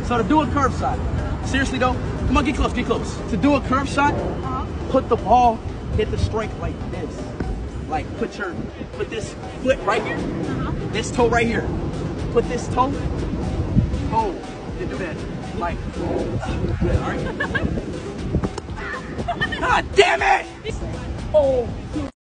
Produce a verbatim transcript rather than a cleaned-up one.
So to do a curve shot, seriously though, come on, get close, get close. To do a curve shot, put the ball, hit the strike like this. Like put your, put this foot right here, this toe right here. Put this toe, toe, hit the bed. Like, good, all right? God damn it! Oh.